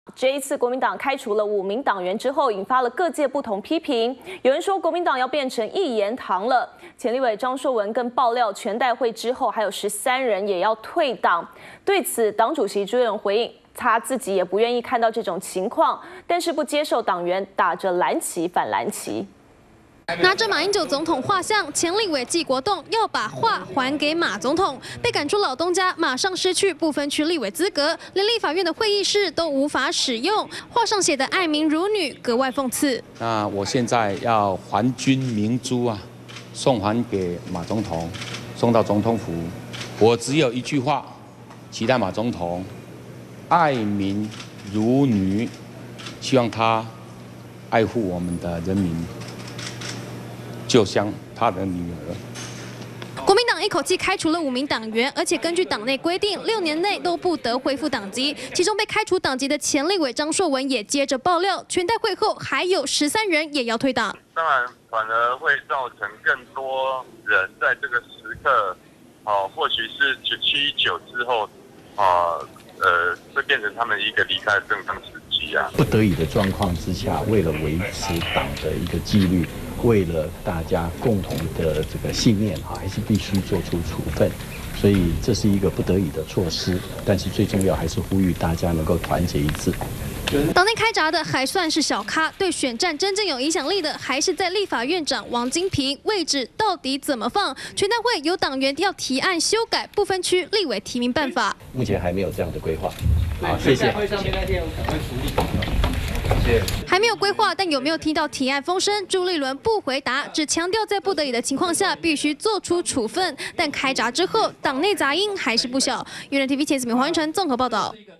这一次，国民党开除了5名党员之后，引发了各界不同批评。有人说，国民党要变成一言堂了。前立委张硕文更爆料，全代会之后还有13人也要退党。对此，党主席朱立伦回应，他自己也不愿意看到这种情况，但是不接受党员打着蓝旗反蓝旗。 拿着马英九总统画像，前立委纪国栋要把画还给马总统，被赶出老东家，马上失去不分区立委资格，连立法院的会议室都无法使用。画上写的爱民如女，格外讽刺。 那我现在要还君明珠啊，送还给马总统，送到总统府。我只有一句话，期待马总统爱民如女，希望他爱护我们的人民。 就像他的女儿。 国民党一口气开除了5名党员，而且根据党内规定，6年内都不得恢复党籍。其中被开除党籍的前立委张硕文也接着爆料，全代会后还有13人也要退党。 当然，反而会造成更多人在这个时刻，或许是719之后，会变成他们一个离开的正当时机啊。 不得已的状况之下，为了维持党的一个纪律。 为了大家共同的这个信念还是必须做出处分，所以这是一个不得已的措施。但是最重要还是呼吁大家能够团结一致。 党内开闸的还算是小咖，对选战真正有影响力的还是在立法院长王金平，位置到底怎么放？全代会有党员要提案修改不分区立委提名办法， 目前还没有这样的规划。好，谢谢。会上面那天赶快处理。 还没有规划，但有没有听到提案风声？朱立伦不回答，只强调在不得已的情况下必须做出处分。但开闸之后，党内杂音还是不小。原来 TV 前子明黄云晨综合报道。